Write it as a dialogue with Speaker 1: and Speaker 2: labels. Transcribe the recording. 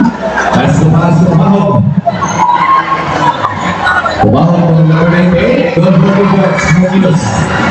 Speaker 1: That's the pass to Mahog. Mahog from number 98. Good looking for Smokiness.